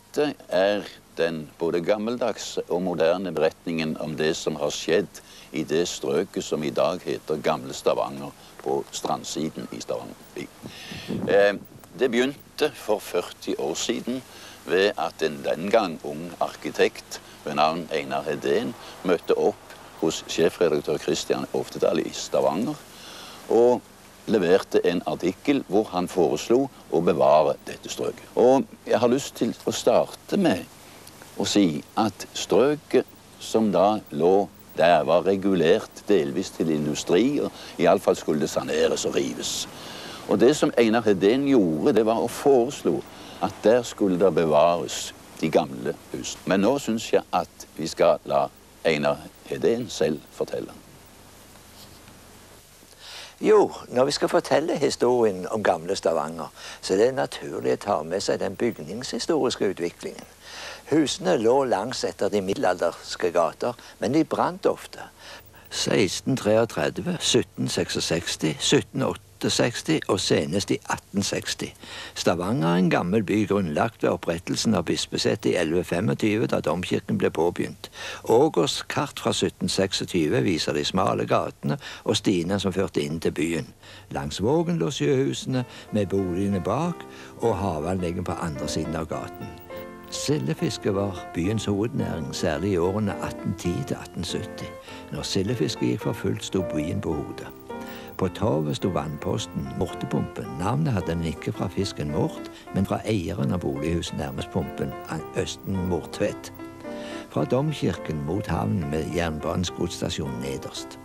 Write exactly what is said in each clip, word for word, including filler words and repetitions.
Dette er den både gammeldags og moderne beretningen om det som har skjedd i det strøket som i dag heter Gamle Stavanger på strandsiden i Stavanger by. Eh, det begynte for førti år siden ved at en den gang ung arkitekt ved navn Einar Hedén møtte opp hos sjefredaktør Christian Oftedal i Stavanger og leverte en artikkel hvor han foreslo å bevare dette strøket. Og jeg har lyst til å starte med å si at strøket som da lå der var regulert delvis til industri, og i alle fall skulle det saneres og rives. Og det som Einar Hedén gjorde, det var å foreslå at der skulle det bevares de gamle husene. Men nå synes jeg at vi skal la Einar Hedén selv fortelle. Jo, når vi skal fortelle historien om Gamle Stavanger, så er det naturlig å ta med seg den bygningshistoriske utviklingen. Husene lå langs etter de middelalderske gater, men de brant ofte. seksten treogtredve, sytten sekstiseks, sytten otteogseksti og senest i atten seksti. Stavanger er en gammel by grunnlagt ved opprettelsen av bispesetet i elleve tjuefem da domkirken ble påbegynt. Ågårds kart fra sytten tjueseks viser de smale gatene og stiene som førte inn til byen. Langs Vågen lå sjøhusene med boligene bak og havanleggen på andre siden av gaten. Sildefiske var byens hovednæring, særlig i årene atten ti til atten sytti. Når sildefiske gikk for fullt, sto byen på hodet. På torvet sto vannposten, Mortepumpen. Navnet hadde den ikke fra fisken mort, men fra eieren av bolighuset nærmest pumpen, Østen Mortvedt. Fra domkirken mot havnen med jernbanens godsstasjon nederst.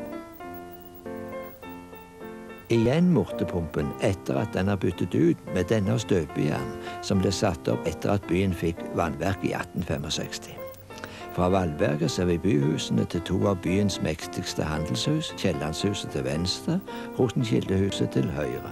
Igjen Mortepumpen etter at den har byttet ut med denne støpejern som ble satt opp etter at byen fikk vannverk i atten femogseksti. Fra Valberget ser vi byhusene til to av byens mektigste handelshus, Kiellandshuset til venstre, Rosenkildehuset til høyre.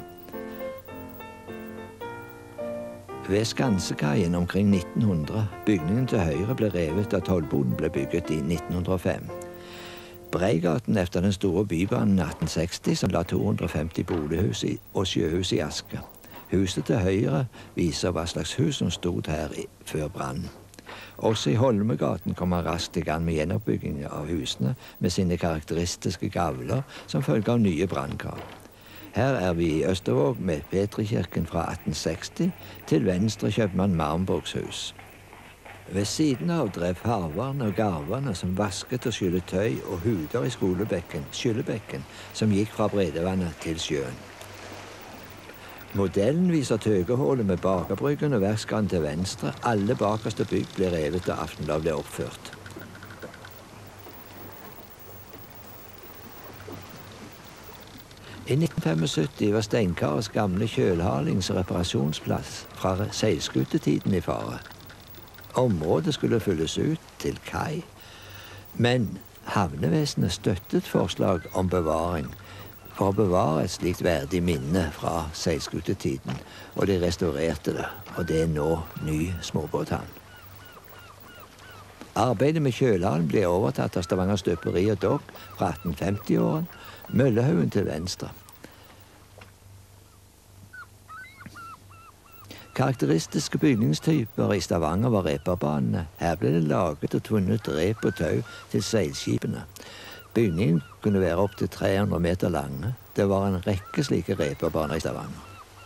Ved Skansekaien omkring nitten hundre, bygningen til høyre ble revet da Tollboden ble bygget i nitten hundre og fem. Breigaten efter den store bybanen i atten seksti som la to hundre og femti bolighus og sjøhus i Aske. Huset til høyre viser hva slags hus som stod her før brannen. Også i Holmegaten kom man raskt i gang med gjenoppbygging av husene med sine karakteristiske gavler som følge av nye brannkar. Her er vi i Østervåg med Petrikirken fra atten seksti, til venstre kjøpmann Marmburgs hus. Ved siden av drev harverne og garverne som vasket og skyllet tøy og huder i skolebekken, skyllebekken, som gikk fra Bredevannet til sjøen. Modellen viser tøgehålet med bakerbryggen og verksgraden til venstre. Alle bakerste bygg ble revet da Aftenblad ble oppført. I nitten syttifem var Steinkarets gamle kjølhalings- og reparasjonsplass fra seilskutetiden i fare. Området skulle fylles ut til kai, men havnevesenet støttet forslag om bevaring for å bevare et slikt verdig minne fra seilskutetiden, og de restaurerte det, og det er nå ny småbåthavn. Arbeidet med kjølhallen ble overtatt av Stavanger Støperi og Dokk fra atten femti-åren, Møllehaugen til venstre. Karakteristiske bygningstyper i Stavanger var reperbanene. Her ble det laget og tvunnet rep og tau til seilskipene. Bygningen kunne være opp til tre hundre meter lange. Det var en rekke slike reperbaner i Stavanger.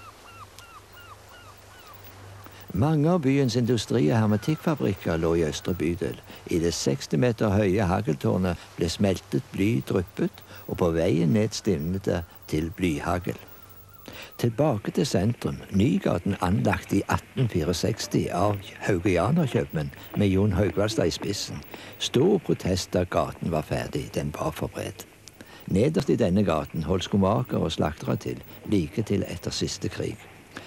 Mange av byens industri- og hermetikkfabrikker lå i østre bydel. I det seksti meter høye hageltårnet ble smeltet bly dryppet, og på veien ned stivnet det til blyhagel. Tilbake til sentrum, Nygaten anlagt i atten sekstifire av haugianerkjøpmenn med Jon Haugvaldstad i spissen. Stor protest da gaten var ferdig, den var for bred. Nederst i denne gaten holdt skomaker og slaktere til, like til etter siste krig.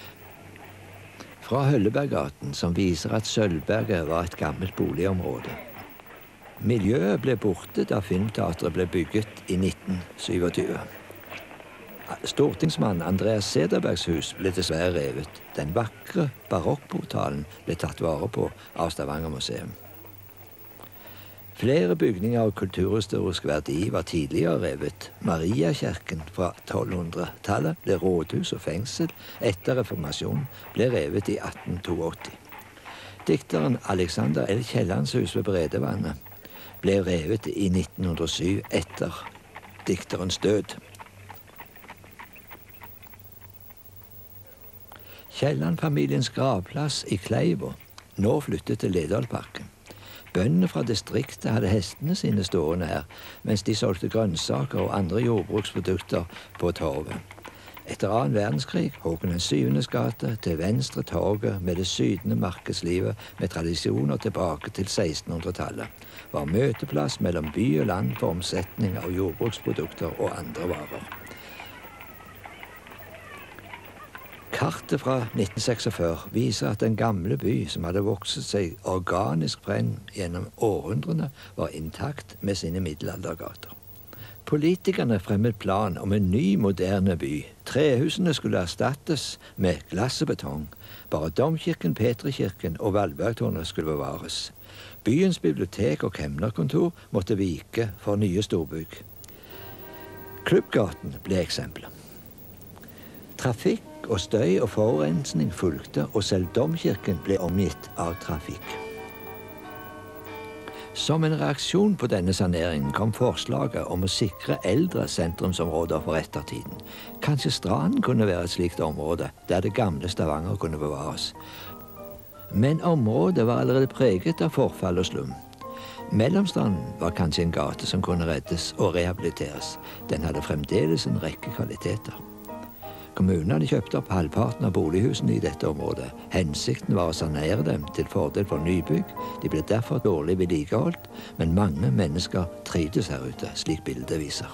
Fra Hølleberggaten, som viser at Sølvberget var et gammelt boligområde. Miljøet ble borte da Filmteatret ble bygget i nitten tjuesju. Stortingsmann Andreas Sederbergs hus ble dessverre revet. Den vakre barokkportalen ble tatt vare på av Stavanger museum. Flere bygninger av kulturhistorisk verdi var tidligere revet. Mariakirken fra tolvhundretallet ble rådhus og fengsel. Etter reformasjonen ble revet i atten åttiåtte. Dikteren Alexander L. Kiellandshus ved Bredevannet ble revet i nitten hundre og syv etter dikterens død. Kielland-familiens gravplass i Kleiva nå flyttet til Ledalparken. Bøndene fra distriktet hadde hestene sine stående her, mens de solgte grønnsaker og andre jordbruksprodukter på torvet. Etter annen verdenskrig, Håkon den syvendes gate, til venstre torget med det sydende markedslivet med tradisjoner tilbake til sekstenhundretallet, var møteplass mellom by og land for omsetning av jordbruksprodukter og andre varer. Kartet fra nitten seksogfyrre viser at den gamle by, som hadde vokset seg organisk frem gjennom århundrene, var intakt med sine middelaldergater. Politikerne fremmet plan om en ny, moderne by. Trehusene skulle erstattes med glass og betong. Bare domkirken, Petrikirken og Valbergtårnet skulle bevares. Byens bibliotek og kemnerkontor måtte vike for nye storbygg. Klubbgaten ble eksempelet. Trafikk og støy og forurensning fulgte, og selv domkirken ble omgitt av trafikk. Som en reaksjon på denne saneringen kom forslaget om å sikre eldre sentrumsområder for ettertiden. Kanskje Stranden kunne være et slikt område, der det gamle Stavanger kunne bevares. Men området var allerede preget av forfall og slum. Mellomstranden var kanskje en gate som kunne reddes og rehabiliteres. Den hadde fremdeles en rekke kvaliteter. Kommunen hadde kjøpt opp halvparten av bolighusene i dette området. Hensikten var å sanere dem til fordel for nybygg. De ble derfor dårlig vedlikeholdt, men mange mennesker trivdes her ute, slik bildet viser.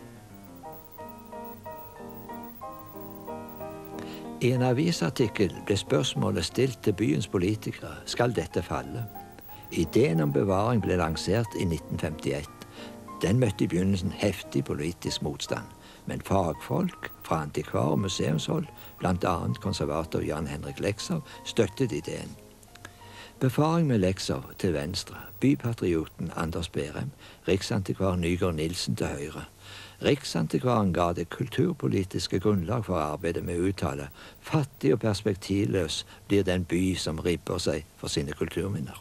I en avisartikkel ble spørsmålet stilt til byens politikere: skal dette falle? Ideen om bevaring ble lansert i nitten femtiett. Den møtte i begynnelsen heftig politisk motstand. Men fagfolk fra antikvar- og museumshold, blant annet konservator Jan Henrik Lexov, støttet ideen. Befaring med Lexov til venstre, bypatrioten Anders Berem, riksantikvar Nygård Nilsen til høyre. Riksantikvaren ga det kulturpolitiske grunnlag for arbeidet med å uttale: fattig og perspektivløs blir den by som ribber seg for sine kulturminner.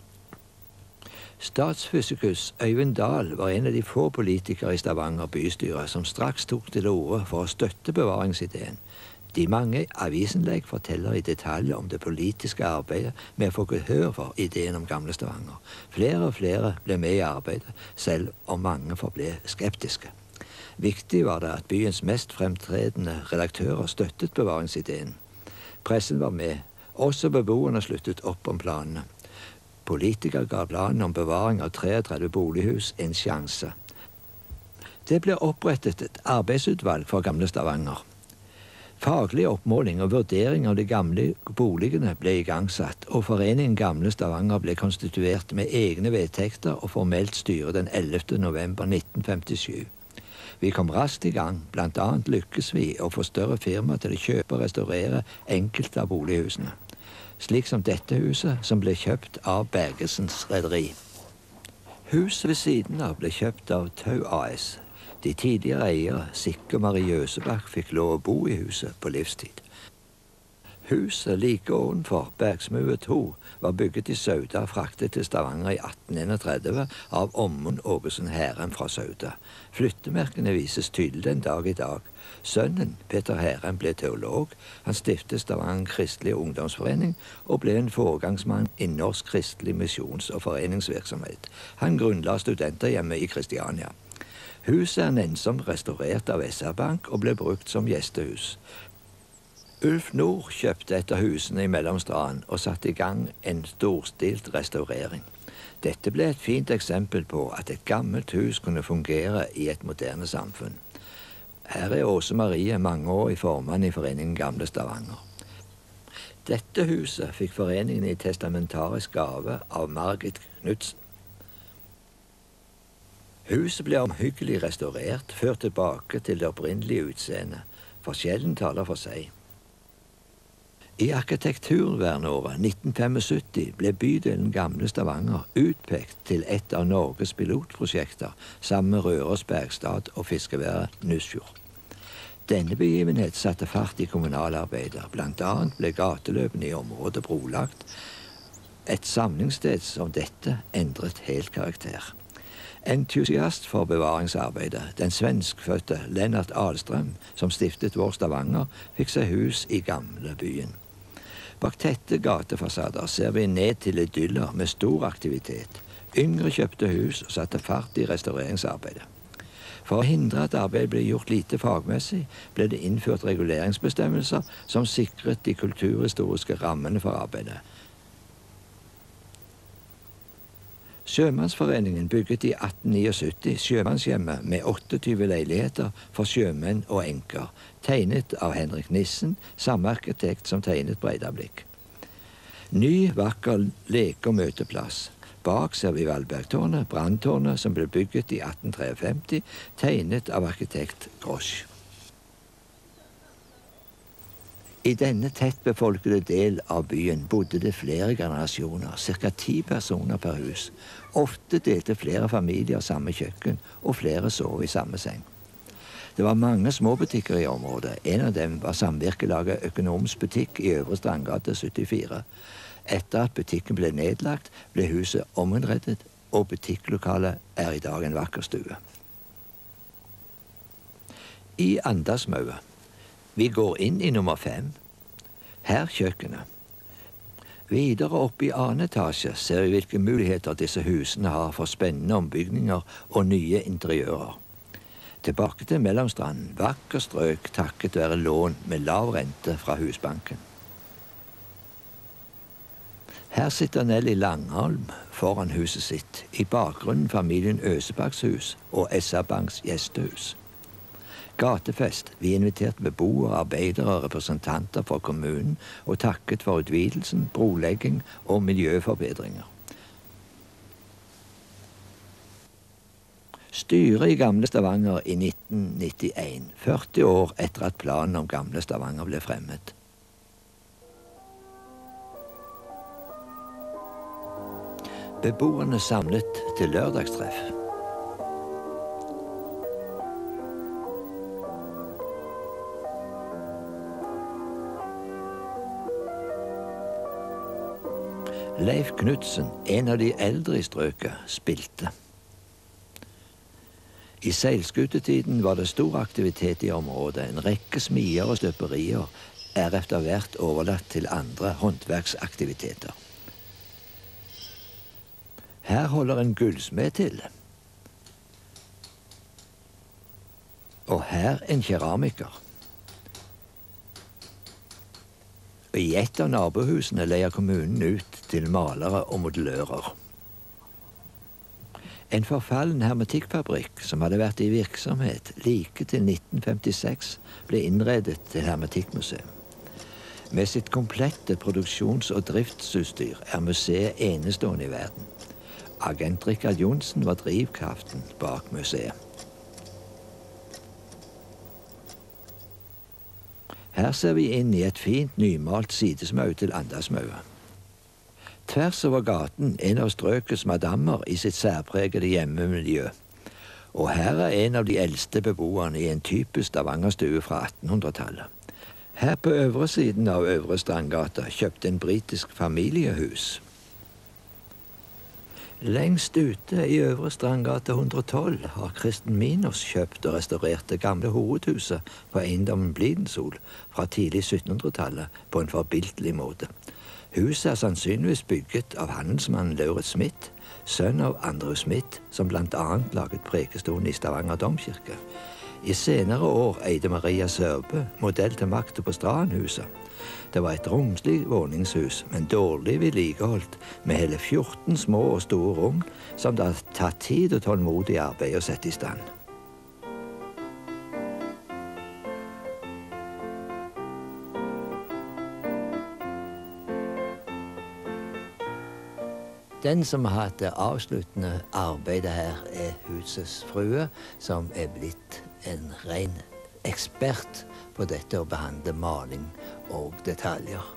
Statsfysikus Øyvind Dahl var en av de få politikere i Stavanger bystyre som straks tok til orde for å støtte bevaringsideen. De mange avisinnlegg forteller i detalj om det politiske arbeidet med å få gehør for ideen om gamle Stavanger. Flere og flere ble med i arbeidet, selv om mange forble skeptiske. Viktig var det at byens mest fremtredende redaktører støttet bevaringsideen. Pressen var med. Også beboerne sluttet opp om planene. Politikere ga planen om bevaring av treogtredve bolighus en sjanse. Det ble opprettet et arbeidsutvalg for gamle Stavanger. Faglig oppmåling og vurdering av de gamle boligene ble igangsatt, og Foreningen Gamle Stavanger ble konstituert med egne vedtekter og formelt styre den ellevte november nitten femtisju. Vi kom raskt i gang, blant annet lykkes vi å få større firma til å kjøpe og restaurere enkelte av bolighusene. Slik som dette huset, som ble kjøpt av Bergesens rederi. Huset ved siden av ble kjøpt av Tau A S. De tidligere eiere, Sikke og Marie Jøsebakk, fikk lov å bo i huset på livstid. Huset like ovenfor Bergsmue to var bygget i Sauda og fraktet til Stavanger i atten enogtredve av Ommund Ågesen Herrem fra Sauda. Flyttemerkene vises tydelig den dag i dag. Sønnen, Peter Herrem, ble teolog. Han stiftet Stavanger Kristelig Ungdomsforening og ble en foregangsmann i norsk kristelig misjons- og foreningsvirksomhet. Han grunnla studenterhjemmet i Kristiania. Huset er nennsomt restaurert av S R-Bank og ble brukt som gjestehus. Ulf Nord kjøpte etter husene i Mellomstranden og satte i gang en storstilt restaurering. Dette ble et fint eksempel på at et gammelt hus kunne fungere i et moderne samfunn. Her er Åse Marie mangeårig formann i Foreningen Gamle Stavanger. Dette huset fikk foreningen i testamentarisk gave av Margit Knudsen. Huset ble omhyggelig restaurert, ført tilbake til det opprinnelige utseendet. Forskjellen taler for seg. I arkitekturvernåret nitten syttifem ble bydelen Gamle Stavanger utpekt til et av Norges pilotprosjekter sammen med Røros Bergstad og fiskeværet Nussfjord. Denne begivenhet satte fart i kommunalarbeidet. Blant annet ble gateløpene i området brolagt, Et samlingssted som dette endret helt karakter. Entusiast for bevaringsarbeidet, den svenskfødte Lennart Ahlstrøm, som stiftet vår Stavanger, fikk seg hus i gamlebyen. Bak tette gatefasader ser vi ned til idyller med stor aktivitet. Yngre kjøpte hus og satte fart i restaureringsarbeidet. For å hindre at arbeidet ble gjort lite fagmessig, ble det innført reguleringsbestemmelser som sikret de kulturhistoriske rammene for arbeidet. Sjømannsforeningen bygget i atten syttioni sjømannshjemmet med tjueåtte leiligheter for sjømenn og enker, tegnet av Henrik Nissen, samme arkitekt som tegnet Breidablikk. Ny, vakker leke- og møteplass. Bak ser vi Valbergtårnet, branntårnet som ble bygget i atten femtitre, tegnet av arkitekt Grosch. I denne tett befolkede del av byen bodde det flere generasjoner, cirka ti personer per hus. Ofte delte flere familier samme kjøkken, og flere sov i samme seng. Det var mange småbutikker i området. En av dem var samvirkelaget Økonomisk butikk i Øvre Strandgate syttifire. Etter at butikken ble nedlagt, ble huset ominnredet, og butikklokalet er i dag en vakker stue. I Andasmauet. Vi går inn i nummer fem. Her kjøkkenet. Videre opp i annen etasje ser vi hvilke muligheter disse husene har for spennende ombygninger og nye interiører. Tilbake til Mellomstranden, vakker strøk takket være lån med lav rente fra Husbanken. Her sitter Nelly Langholm foran huset sitt, i bakgrunnen familien Øsebakks hus og S A-Banks gjestehus. Gatefest. Vi inviterte beboere, arbeidere og representanter for kommunen og takket for utvidelsen, brolegging og miljøforbedringer. Styret i Gamle Stavanger i nitten nittien, førti år etter at planen om Gamle Stavanger ble fremmet. Beboerne samlet til lørdagstreff. Leif Knudsen, en av de eldre i strøket, spilte. I seilskutetiden var det stor aktivitet i området. En rekke smier og støperier er etter hvert overlatt til andre håndverksaktiviteter. Her holder en gullsmed til. Og her en keramiker. I et av nabohusene leier kommunen ut til malere og modellører. En forfallen hermetikkfabrikk som hadde vært i virksomhet like til nitten femtiseks, ble innredet til hermetikkmuseum. Med sitt komplette produksjons- og driftsutstyr er museet enestående i verden. Agent Rikard Johnsen var drivkraften bak museet. Her ser vi inn i et fint nymalt sidesmau til Andasmauet. Tvers over gaten en av strøkets madammer i sitt særpregede hjemmemiljø. Og her er en av de eldste beboerne i en typisk Stavangerstue fra attenhundretallet. Her på øvre siden av Øvre Strandgata kjøpte en britisk familiehus. Lengst ute i Øvre Strandgate hundre og tolv har Kristen Minos kjøpt og restaurert det gamle hovedhuset på eiendommen Blidensol fra tidlig syttenhundretallet på en forbilledlig måte. Huset er sannsynligvis bygget av handelsmannen Lauritz Smith, sønn av Andrew Smith, som blant annet laget prekestolen i Stavanger domkirke. I senere år eide Maria Sørbø modell til Makta på Stradenhuset. Det var et romslig våningshus, men dårlig vedlikeholdt, med hele fjorten små og store rom, som det har tatt tid og tålmodig arbeid å sette i stand. Den som har hatt det avsluttende arbeidet her, er husets frue, som er blitt en ren ekspert på dette å behandle maling og detaljer.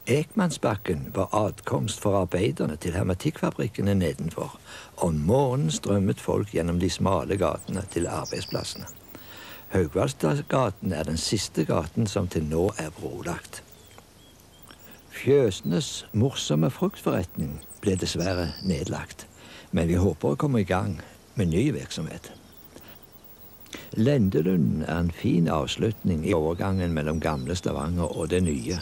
Ekmannsbakken var adkomst for arbeiderne til hermetikkfabrikkene nedenfor. Om morgenen strømmet folk gjennom de smale gatene til arbeidsplassene. Haugvaldstadgaten er den siste gaten som til nå er brolagt. Fjøsenes morsomme fruktforretning ble dessverre nedlagt, men vi håper å komme i gang med ny virksomhet. Lendelunden er en fin avslutning i overgangen mellom gamle Stavanger og det nye.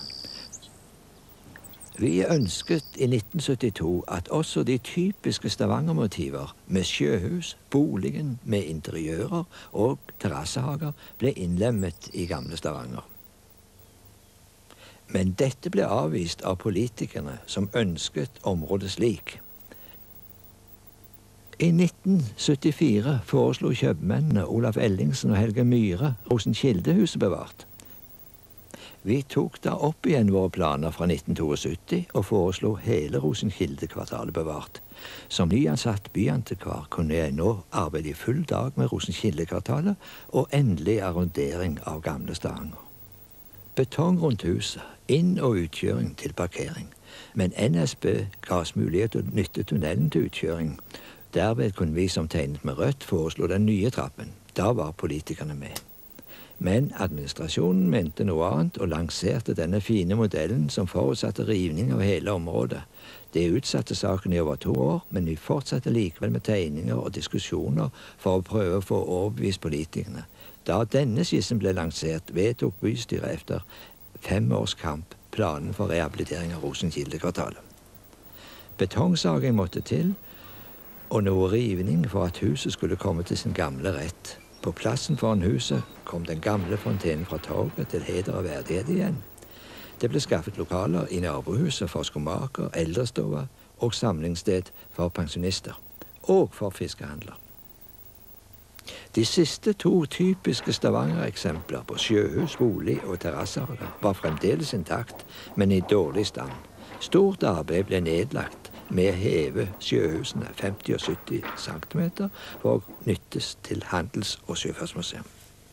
Vi ønsket i nitten syttito at også de typiske Stavanger-motiver med sjøhus, boligen med interiører og terrassehager ble innlemmet i gamle Stavanger. Men dette ble avvist av politikerne som ønsket området slik. I nitten syttifire foreslo kjøpmennene Olaf Ellingsen og Helge Myhre Rosenkildehuset bevart. Vi tok da opp igjen våre planer fra nitten syttito og foreslo hele Rosenkildekvartalet bevart. Som nyansatt byantikvar kunne jeg nå arbeide i full dag med Rosenkildekvartalet og endelig arrondering av gamle Stavanger. Betong rundt huset, inn- og utkjøring til parkering. Men N S B ga oss mulighet til å nytte tunnelen til utkjøring. Derved kunne vi som tegnet med rødt foreslå den nye trappen. Da var politikerne med. Men administrasjonen mente noe annet og lanserte denne fine modellen som forutsatte rivning av hele området. Det utsatte saken i over to år, men vi fortsatte likevel med tegninger og diskusjoner for å prøve å få overbevist politikerne. Da denne skissen ble lansert, vedtok bystyret efter fem års kamp planen for rehabilitering av Rosenkildekvartalet. Betongsaging måtte til, og noe rivning for at huset skulle komme til sin gamle rett. På plassen foran huset kom den gamle fontenen fra torget til heder og verdighet igjen. Det ble skaffet lokaler i nabohuset for skomaker, eldrestova og samlingssted for pensjonister, og for fiskehandler. De siste to typiske Stavanger-eksempler på sjøhus, bolig og terrassehager var fremdeles intakt, men i dårlig stand. Stort arbeid ble nedlagt med å heve sjøhusene femti og sytti centimeter for å nyttes til handels- og sjøfartsmuseum.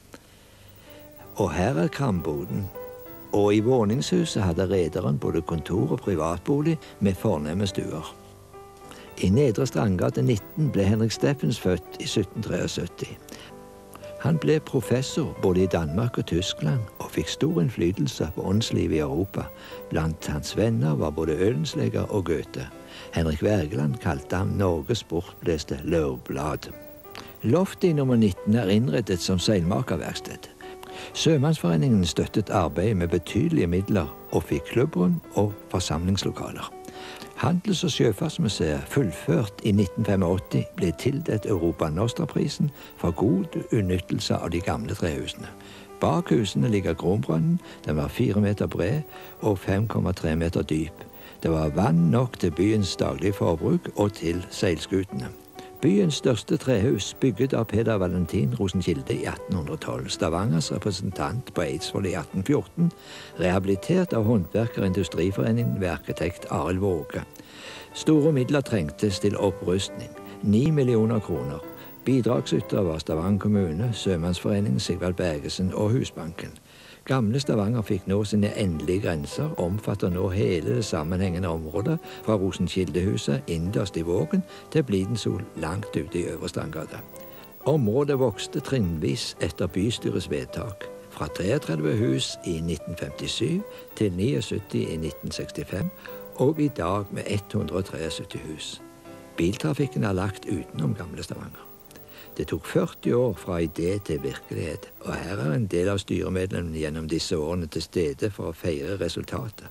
Og her er kramboden. Og i våningshuset hadde rederen både kontor og privatbolig med fornemme stuer. I Nedre Strandgate nitten ble Henrik Steffens født i sytten syttitre. Han ble professor både i Danmark og Tyskland og fikk stor innflytelse på åndslivet i Europa. Blant hans venner var både Ødensleger og Goethe. Henrik Wergeland kalte ham Norges bortblåste løvblad. Loftet i nummer nitten er innredet som seilmakerverksted. Sjømannsforeningen støttet arbeidet med betydelige midler og fikk klubbrom og forsamlingslokaler. Handels- og sjøfartsmuseet, fullført i nitten åttifem, ble tildelt Europa Nostra-prisen for god utnyttelse av de gamle trehusene. Bak husene ligger Kronbrønnen. Den var fire meter bred og fem komma tre meter dyp. Det var vann nok til byens daglige forbruk og til seilskutene. Byens største trehus, bygget av Peder Valentin Rosenkilde i atten tolv, Stavangers representant på Eidsvoll i atten fjorten, rehabilitert av Håndverker- og Industriforeningen ved arkitekt Arild Våge. Store midler trengtes til opprustning, ni millioner kroner. Bidragsytere var Stavanger kommune, Sjømannsforeningen, Sigvald Bergesen og Husbanken. Gamle Stavanger fikk nå sine endelige grenser, omfatter nå hele det sammenhengende området fra Rosenkildehuset innerst i Vågen til Blidensol langt ute i Øvre Strandgate. Området vokste trinnvis etter bystyrets vedtak, fra treogtredve hus i nitten femtisju til syttini i nitten sekstifem, og i dag med ett hundre syttitre hus. Biltrafikken er lagt utenom gamle Stavanger. Det tok førti år fra idé til virkelighet, og her er en del av styremedlemmene gjennom disse årene til stede for å feire resultatet.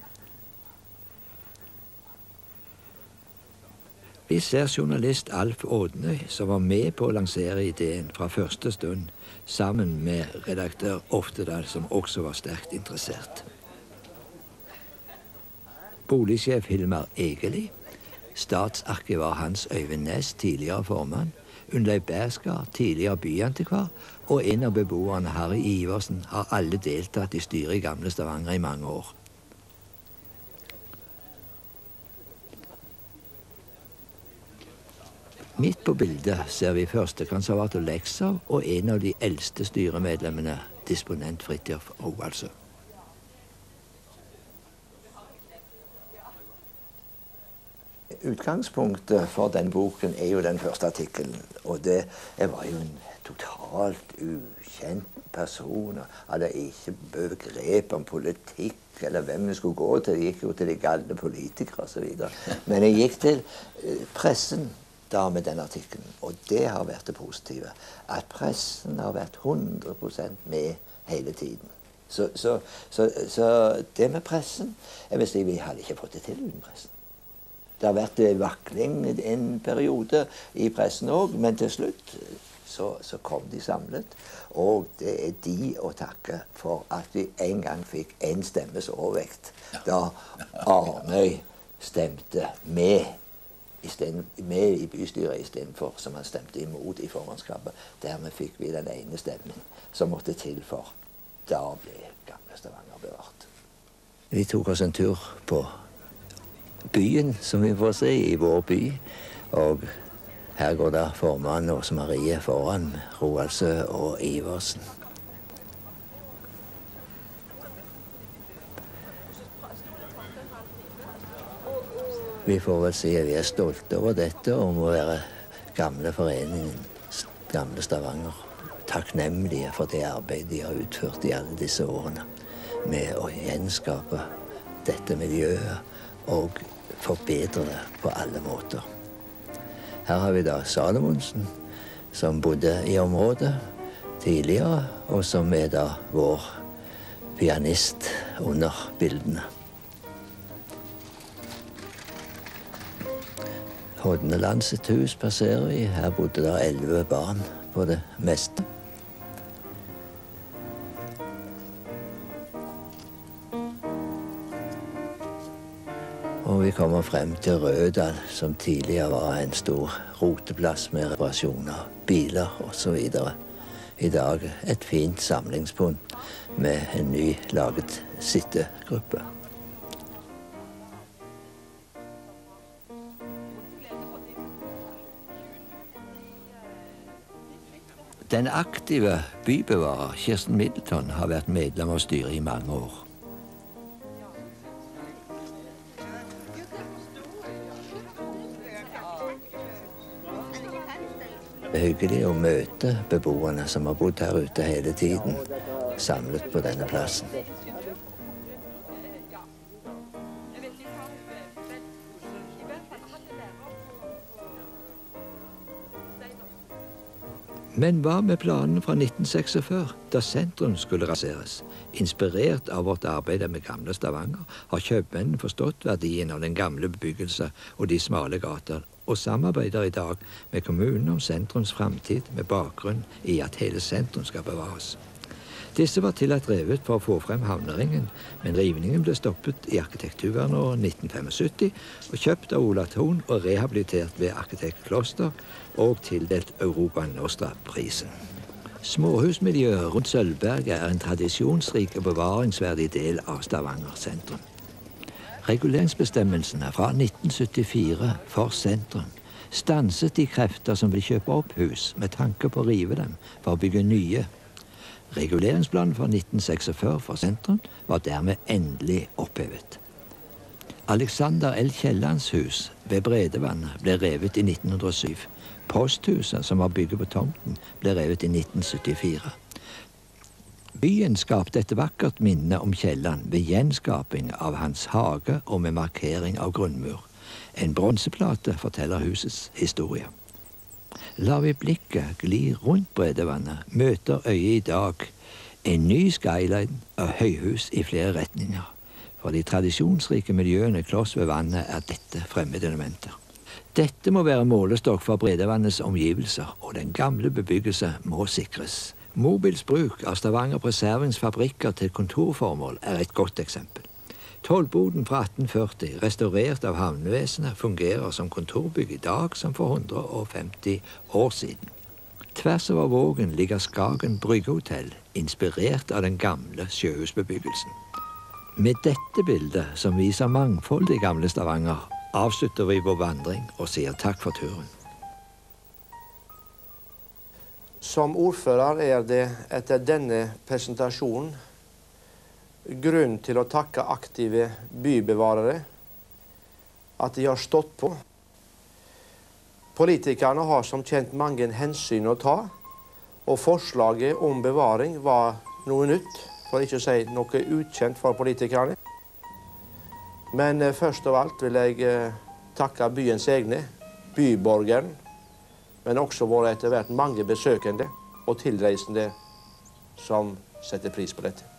Vi ser journalist Alf Ådnøy, som var med på å lansere ideen fra første stund, sammen med redaktør Oftedal, som også var sterkt interessert. Boligsjef Hilmar Egeli, statsarkivar Hans Øyvind Næss, tidligere formann, Unnleif Berskar, tidligere byantikvar, og en av beboerne, Harry Iversen, har alle deltatt i styret i gamle Stavanger i mange år. Midt på bildet ser vi førstekonservator Lekser og en av de eldste styremedlemmene, disponent Fridtjof Roaldsø. Utgangspunktet for den boken er jo den første artikkelen. Og det jeg var jo en totalt ukjent person. Hadde ikke begrep om politikk eller hvem vi skulle gå til. Jeg gikk jo til de galne politikere osv. Men jeg gikk til pressen da med den artikkelen. Og det har vært det positive. At pressen har vært hundre prosent med hele tiden. Så, så, så, så det med pressen, jeg vil si vi hadde ikke fått det til uten pressen. Det har vært vakling en periode i pressen også, men til slutt så, så kom de samlet. Og det er de å takke for at vi en gang fikk en stemmes overvekt. Da Arnøy stemte med, i, stedet, med i bystyret istedenfor som han stemte imot i formannskapet. Dermed fikk vi den ene stemmen som måtte til for. Da ble gamle Stavanger bevart. Vi tok oss en tur på byen, som vi får se, i vår by. Og her går det formann Åse Marie foran, Roaldsø og Iversen. Vi får vel si at vi er stolte over dette, og må være gamle foreningen, gamle Stavanger, takknemlige for det arbeidet de har utført i alle disse årene, med å gjenskape dette miljøet og forbedre det på alle måter. Her har vi da Salomonsen, som bodde i området tidligere, og som er da vår pianist under bildene. Hodneland sitt hus passerer vi. Her bodde det elleve barn på det meste. Og vi kommer frem til Rødal, som tidligere var en stor roteplass med reparasjoner, biler og så videre. I dag et fint samlingspunkt med en ny laget sittegruppe. Den aktive bybevarer Kirsten Middleton har vært medlem av styret i mange år. Det er hyggelig å møte beboerne som har bodd her ute hele tiden, samlet på denne plassen. Men hva med planene fra nitten seksogfyrre, da sentrum skulle raseres? Inspirert av vårt arbeid med gamle Stavanger, har kjøpmennene forstått verdien av den gamle bebyggelse og de smale gater, og samarbeider i dag med kommunen om sentrums framtid med bakgrunn i at hele sentrum skal bevares. Disse var tillatt revet for å få frem havneringen, men rivningen ble stoppet i arkitekturvernåret nitten syttifem og kjøpt av Ola Thon og rehabilitert ved Arkitekt Kloster og tildelt Europa Nostra-prisen. Småhusmiljøet rundt Sølvberget er en tradisjonsrik og bevaringsverdig del av Stavanger sentrum. Reguleringsbestemmelsene fra nitten syttifire for sentrum stanset de krefter som vil kjøpe opp hus med tanke på å rive dem for å bygge nye. Reguleringsplanen for nitten seksogfyrre for sentrum var dermed endelig opphevet. Alexander L. Kiellands hus ved Bredevannet ble revet i nitten hundre og syv. Posthuset som var bygget på tomten ble revet i nitten syttifire. Byen skapte et vakkert minne om Kielland ved gjenskaping av hans hage og med markering av grunnmur. En bronseplate forteller husets historie. Lar vi blikket gli rundt Bredevannet, møter øyet i dag en ny skyline av høyhus i flere retninger. For de tradisjonsrike miljøene kloss ved vannet er dette fremmede elementer. Dette må være målestokk for Bredevannets omgivelser, og den gamle bebyggelse må sikres. Mobils bruk av Stavanger Preservings fabrikker til kontorformål er et godt eksempel. Tollboden fra atten førti, restaurert av havnevesenet, fungerer som kontorbygg i dag som for hundre og femti år siden. Tvers over Vågen ligger Skagen Bryggehotell, inspirert av den gamle sjøhusbebyggelsen. Med dette bildet, som viser mangfold i gamle Stavanger, avslutter vi vår vandring og sier takk for turen. Som ordfører er det etter denne presentasjonen grunn til å takke aktive bybevarere, at de har stått på Politikerne har som kjent mange hensyn å ta, og forslaget om bevaring var noe nytt, for ikke å si noe ukjent for politikerne. Men eh, først av alt vil jeg eh, takke byens egne, byborgeren, men også våre etter hvert mange besøkende og tilreisende som setter pris på dette.